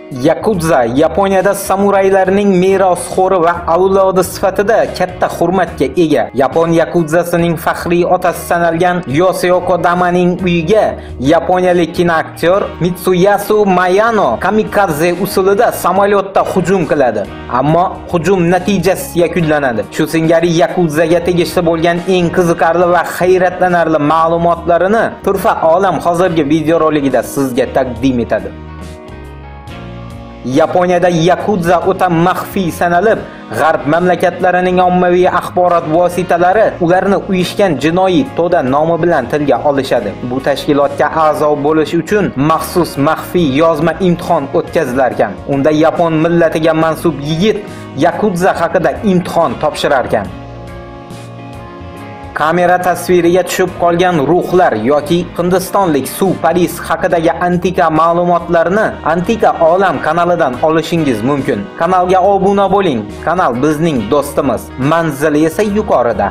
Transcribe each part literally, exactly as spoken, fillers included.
Yakuza Yaponiyada samuraylarning merosxo'ri va avlodi sifatida katta hurmatga ega. Yapon yakuzasining faxriy otasi sanalgan Yoshiyoko Damaning uyiga yaponiyalik kinoaktyor Mitsuyasu Mayano kamikaze usulida samolyotda hujum qiladi. Ammo hujum natijasiz yakunlanadi. Shu singari yakuzaga tegishli bo'lgan eng qiziqarli va hayratlanarli ma'lumotlarini Turfa olam hozirgi videorolikida sizga taqdim etadi. Yaponiyada yakuza o'ta maxfiy sanalib, g'arb mamlakatlarining ommaviy axborot vositalari ularni uyushgan jinoiy to'da nomi bilan tilga olishadi. Bu tashkilotga a'zo bo'lish uchun maxsus maxfiy yozma imtihon o'tkazilar ekan. Unda yapon millatiga mansub yigit yakuza haqida imtihon topshirar ekan. Kamera tasviriga tushib qolgan ruhlar yoki Hindistonlik suv Paris haqidagi antika ma'lumotlarni Antika Olam kanalidan olishingiz mumkin. Kanalga obuna bo'ling. Kanal bizning do'stimiz. Manzili esa yuqorida.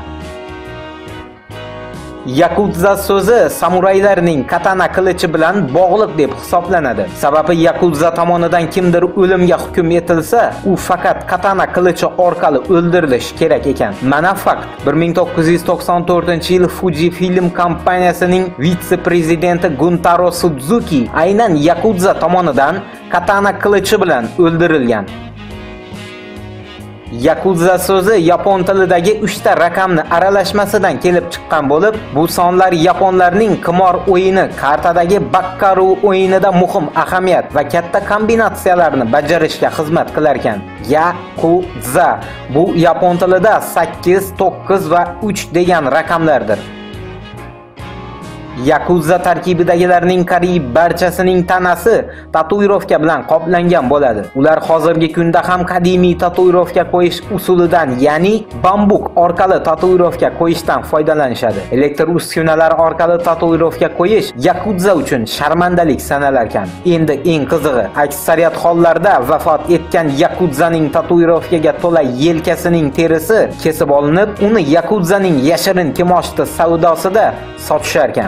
Yakuza so'zi samuraylarning katana qilichi bilan bog'liq deb hisoblanadi. Sababi yakuza tomonidan kimdir o'limga hukm etilsa, u faqat katana qilichi orqali o'ldirilishi kerak ekan. Mana fakt. bir ming to'qqiz yuz to'qson to'rtinchi yil Fuji film kompaniyasining vitse-prezidenti Guntaro Suzuki aynan yakuza tomonidan katana qilichi bilan o'ldirilgan. Yakuza so'zi yapon tilidagi uchta raqamni aralashmasidan kelib chiqqan bo'lib, bu sonlar yaponlarning qimor o'yini, kartadagi bakkaru o'yinida muhim ahamiyat va katta kombinatsiyalarni bajarishga xizmat qilar ekan. Yakuza bu yapon tilida sakkiz, to'qqiz va uch degan raqamlardir. Yakuza tarkibidagilarning qariyb barchasining tanasi tatuirovka bilan qoplangan bo'ladi. Ular hozirgi kunda ham qadimiy tatuirovka qo'yish usulidan, ya'ni bambuk orqali tatuirovka qo'yishdan foydalanishadi. Elektr uskunalar orqali tatuirovka qo'yish yakuza uchun sharmandalik sanalar ekan. Endi eng qizig'i, aksariyat hollarda vafot etgan yakuzaning tatuirovkaga to'la yelkasining terisi kesib olinib, uni yakuzaning yashirin kimoshdi savdosida sotishar ekan.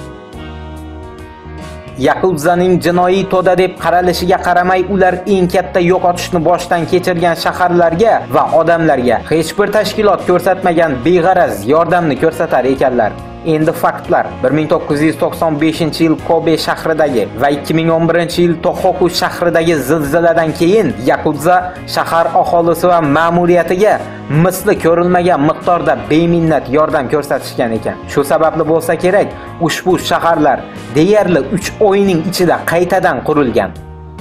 Yakuzaning jinoiy to'da deb qaralishiga qaramay, ular eng katta yo'qotishni boshdan kechirgan shaharlarga va odamlarga hech bir tashkilot ko'rsatmagan beg'araz yordamni ko'rsatar ekanlar. Endi faktlar. bir ming to'qqiz yuz to'qson beshinchi yil Kobe shahridagi va ikki ming o'n birinchi yil Tohoku shahridagi zilziladan keyin yakuza shahar aholisi va ma'muriyatiga misli ko'rilmagan miqdorda beminnat yordam ko'rsatishgan ekan. Shu sababli bo'lsa kerak, ushbu shaharlar deyarli uch oyning ichida qaytadan qurilgan.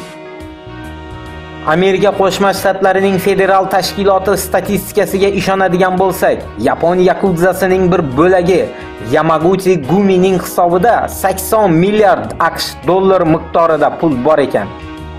Amerika Qo'shma Shtatlarining federal tashkiloti statistikasiga ishonadigan bo'lsak, Yapon yakuzasining bir bo'lagi Yamaguchi Gumining hisobida sakson milliard AQSh dollar miqdorida pul bor ekan.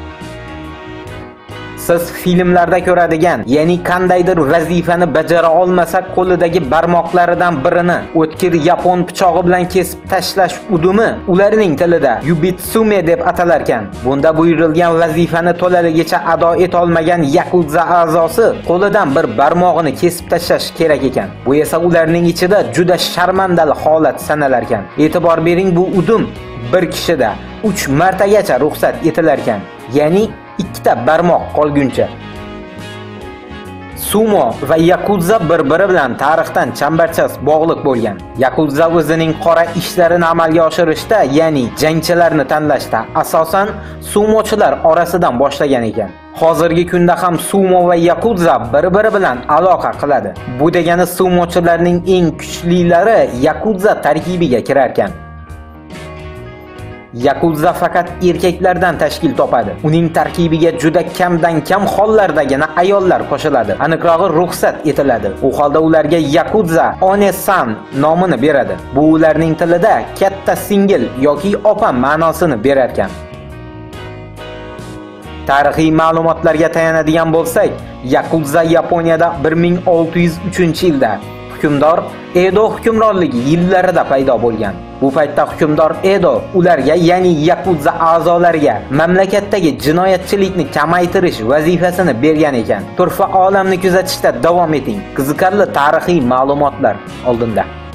Siz filmlarda ko'radigan, ya'ni qandaydir vazifani bajara olmasa qo'lidagi barmoqlaridan birini o'tkir yapon pichog'i bilan kesib tashlash udumi ularning tilida yubitsume deb atalar ekan. Bunda buyurilgan vazifani to'laligicha ado eta olmagan yakuza a'zosi qo'lidan bir barmog'ini kesib tashlash kerak ekan. Bu esa ularning ichida juda sharmandali holat sanalar ekan. E'tibor bering, bu udum bir kishida uch martagacha ruxsat etilar ekan. Ya'ni ikkita barmoq qolguncha. Sumo va yakuza bir-biri bilan tarixdan chambarchas bog'liq bo'lgan. Yakuza o'zining qora ishlarini amalga oshirishda, ya'ni jangchilarni tanlashda asosan sumochilar orasidan boshlagan ekan. Hozirgi kunda ham sumo va yakuza bir-biri bilan aloqa qiladi. Bu degani sumochilarning eng kuchlilari yakuza tarkibiga kirar ekan. Yakuza faqat erkaklardan tashkil topadi. Uning tarkibiga juda kamdan kam hollardagina ayollar qo'shiladi. Aniqrog'i ruxsat etiladi. U holda ularga yakuza one-san nomini beradi. Bu ularning tilida katta singil yoki opa ma'nosini berar ekan. Tarixiy ma'lumotlarga tayanadigan bo'lsak, yakuza Yaponiyada bir ming olti yuz uchinchi yilda hukmdor Edo hukmronligi yillarida paydo bo'lgan. Bu paytda hukmdor Edo ularga, ya'ni yakuza a'zolariga mamlakatdagi jinoyatchilikni kamaytirish vazifasini bergan ekan. Turfa olamni kuzatishda davom eting. Qiziqarli tarixiy ma'lumotlar oldinda.